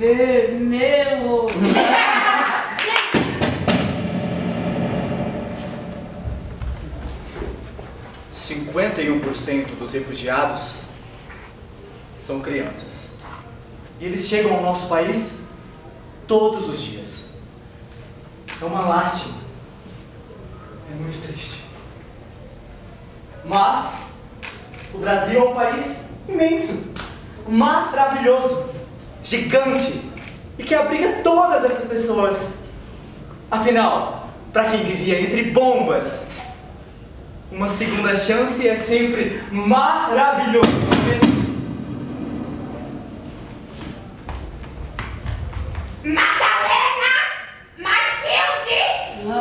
Meu. 51% dos refugiados são crianças. E eles chegam ao nosso país todos os dias. É uma lástima. É muito triste. Mas o Brasil é um país imenso, maravilhoso, gigante e que abriga todas essas pessoas. Afinal, para quem vivia entre bombas, uma segunda chance é sempre maravilhoso, não é mesmo? Madalena! Matilde!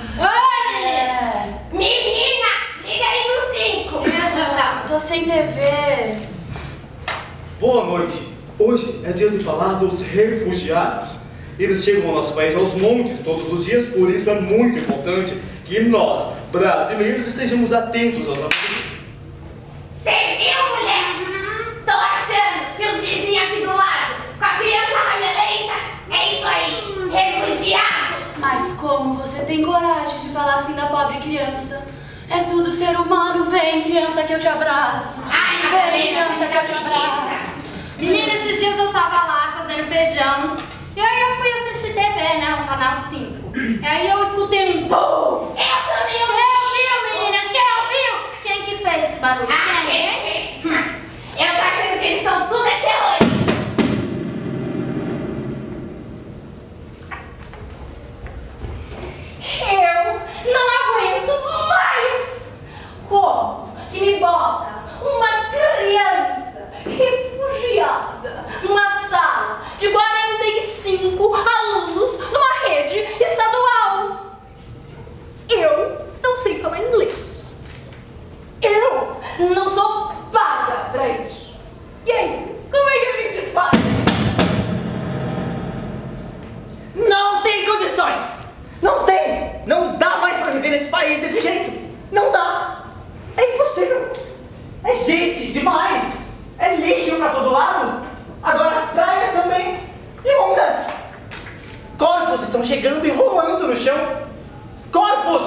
Oi! Menina, liga aí no 5! Tô sem TV. Boa noite. Hoje é dia de falar dos refugiados. Eles chegam ao nosso país aos montes todos os dias, por isso é muito importante que nós, brasileiros, estejamos atentos aos acontecimentos. Você viu, mulher? Tô achando que os vizinhos aqui do lado, com a criança ramelenta, é isso aí, refugiado. Mas como você tem coragem de falar assim da pobre criança? É tudo ser humano. Vem, criança, que eu te abraço. Ai, vem, Madalena, criança, que eu te abraço. Menina, esses dias eu tava lá fazendo feijão. E aí eu fui assistir TV, né? No canal 5. E aí eu escutei um BUM! Eu também ouvi. Você ouviu, menina? Você ouviu? Quem que fez esse barulho? Quem? Eu tô achando que eles são tudo terroristas. Eu não aguento mais! Como que me bota uma criança refugiada numa sala de 45 alunos numa rede estadual? Eu não sei falar inglês. Eu não sou paga pra isso. E aí, como é que a gente faz? Não tem condições! Não tem! Não dá mais pra viver nesse país desse jeito! Não dá! É impossível! É gente demais! É lixo pra todo lado! Agora as praias também! E ondas! Corpos estão chegando e rolando no chão! Corpos!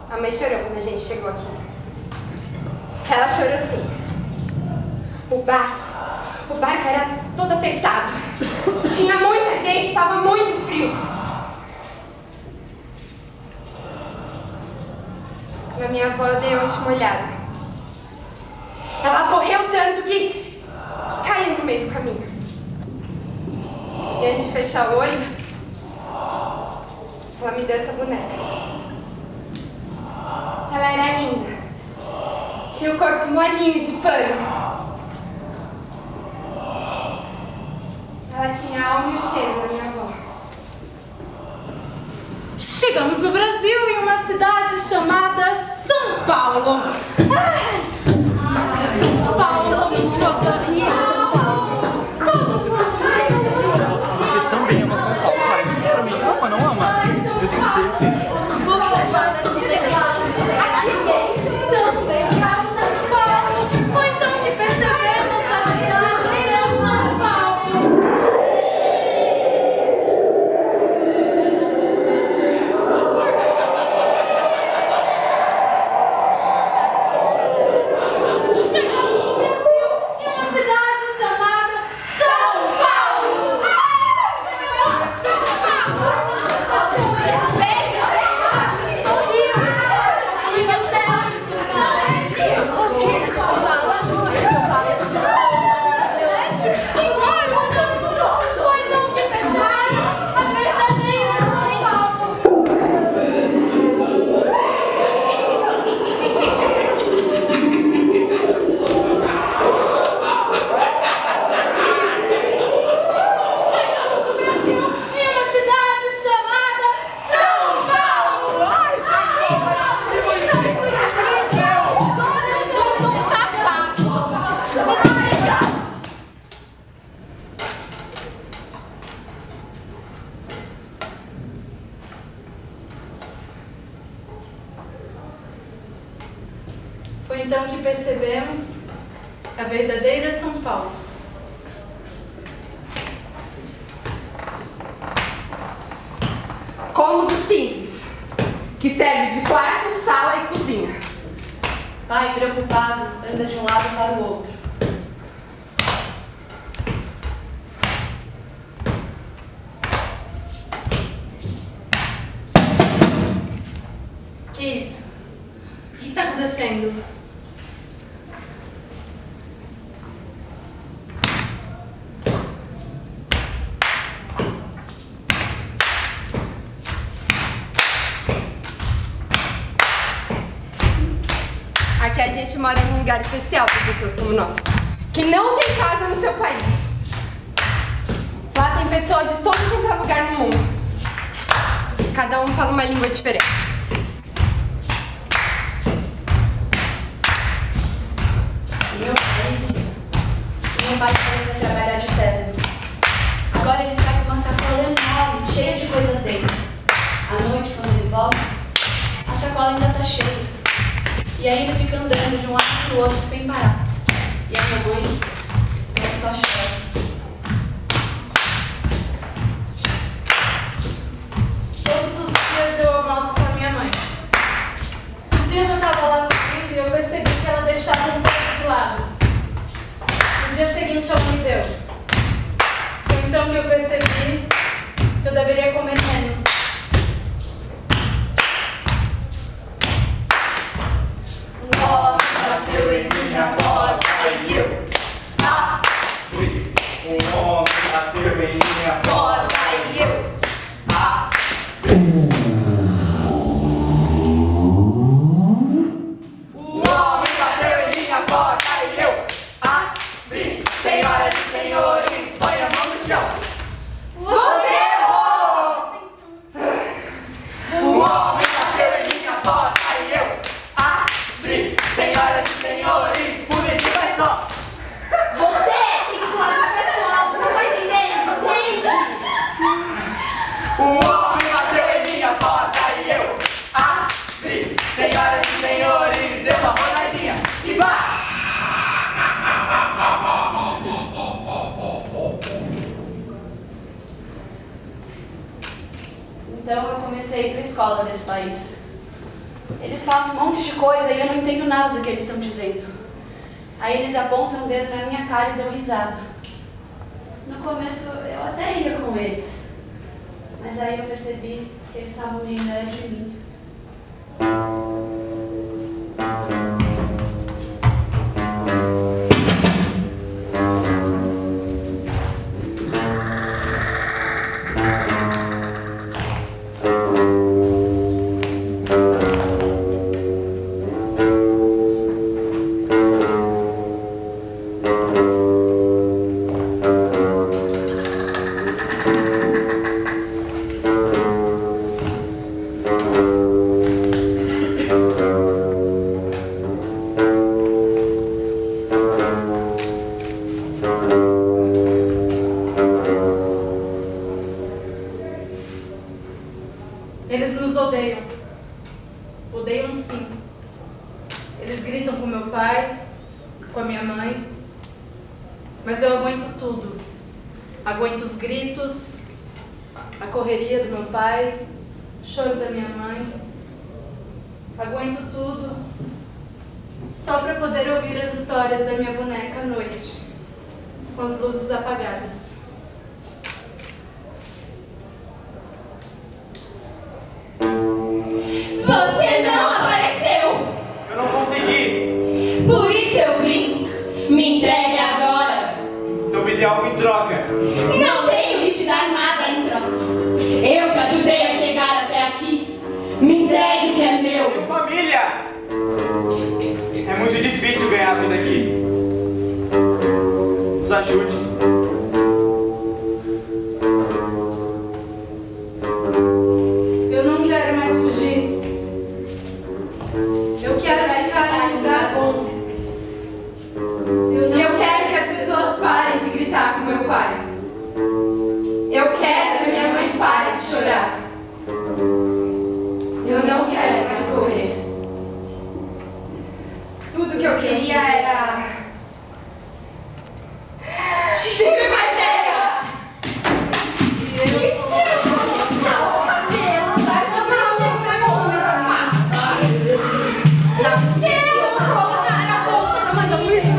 A mãe chorou quando a gente chegou aqui. Ela chorou sim. O barco era todo apertado. Tinha muita gente, estava muito frio. A minha avó deu a última olhada. Ela correu tanto que caiu no meio do caminho. E antes de fechar o olho, ela me deu essa boneca. Ela era linda. Tinha o corpo molinho de pano. Ela tinha a alma e o cheiro da minha avó. Chegamos no Brasil, em uma cidade chamada São Paulo. Ai, São Paulo, Você também ama São Paulo, cara. Diz pra mim, ama, não ama? Eu tenho certeza. Foi então que percebemos a verdadeira São Paulo. Foi então que percebemos a verdadeira São Paulo. Cômodo simples, que serve de quarto, sala e cozinha. Pai, preocupado, anda de um lado para o outro. Que isso? O que está acontecendo? Aqui a gente mora num lugar especial para pessoas como nós, que não tem casa no seu país. Lá tem pessoas de todo quanto é lugar no mundo. Cada um fala uma língua diferente. Meu pai saiu para trabalhar de terno. Agora ele está com uma sacola enorme, cheia de coisas dentro. À noite, quando ele volta, a sacola ainda está cheia. E ainda fica andando de um lado para o outro sem parar. E a minha mãe, ela só chora. Todos os dias eu almoço com a minha mãe. Esses dias eu estava lá comigo e eu percebi que ela deixava um pouco de lado. No dia seguinte ela me deu. Foi então que eu percebi que eu deveria comer menos. Um homem bateu em minha porta e eu abri. Um homem bateu em minha Porta e eu abri. O homem bateu em minha porta e eu abri. Senhoras e senhores, põe a mão no chão. Você errou! O homem bateu em minha porta e eu abri. Senhoras e senhores, por isso vai só. Você tem que falar de pessoal, você tá entendendo? Entende? O homem bateu em minha porta e eu abri. Senhoras e senhores, deu uma rodadinha e vai! Então eu comecei a ir para a escola desse país. Eles falam um monte de coisa e eu não entendo nada do que eles estão dizendo. Aí eles apontam o dedo na minha cara e dão risada. No começo eu até ria com eles, mas aí eu percebi que eles estavam rindo era de mim. Eles nos odeiam. Odeiam sim. Eles gritam com meu pai, com a minha mãe. Mas eu aguento tudo. Aguento os gritos, a correria do meu pai, o choro da minha mãe. Aguento tudo só para poder ouvir as histórias da minha boneca à noite, com as luzes apagadas. Você não apareceu! Eu não consegui! Por isso eu vim! Me entregue agora! Então me dê algo em troca! Não tenho que te dar nada em troca! Eu te ajudei a chegar até aqui! Me entregue o que é meu! Minha família! É muito difícil ganhar a vida aqui. Nos ajude. Eu não quero mais fugir. Eu quero ficar em um lugar bom. Eu quero que as pessoas parem de gritar com meu pai. Eu quero que minha mãe pare de chorar. Eu não quero mais correr. Tudo que eu queria era... Tive uma ideia! E se eu colocar uma vela, vai tomar uma Se eu colocar a bolsa da mãe da polícia,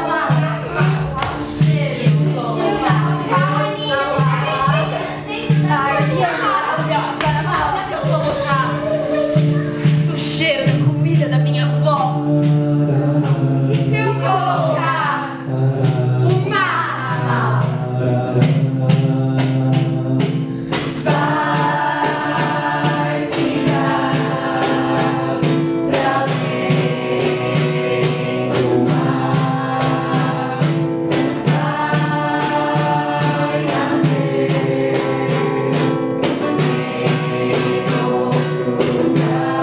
O cheiro da comida da minha avó. E se eu colocar uma na mala? Vai ficar pra ler o mar. Vai nascer em outro lugar.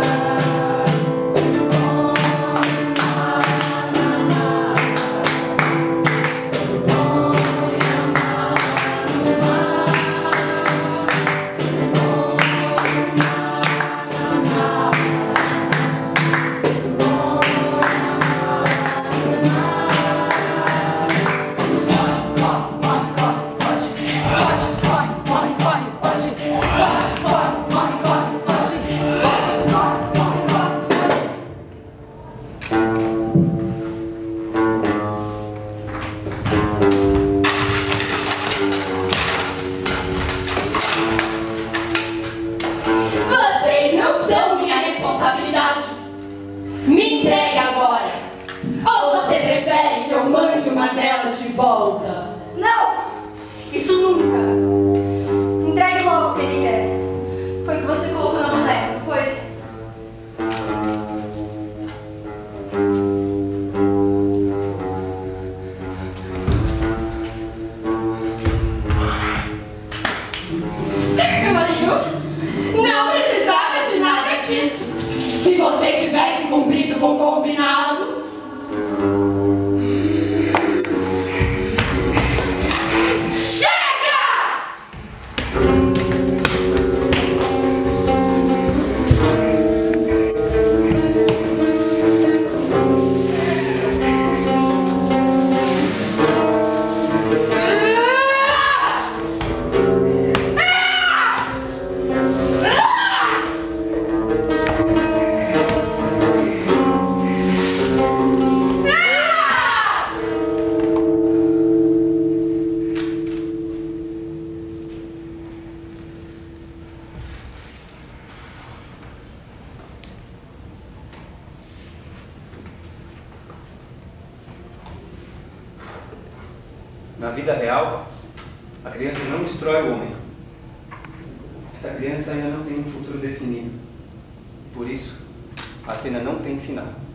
Vocês não são minha responsabilidade. Me entregue agora. Ou você prefere que eu mande uma delas de volta? Não! Isso nunca! Entregue logo o que ele quer. Foi o que você colocou na boneca, não foi? Marinho, não precisava de nada disso. Se você tivesse cumprido com o combinado. Chega! Na vida real, a criança não destrói o homem. Essa criança ainda não tem um futuro definido. Por isso, a cena não tem final.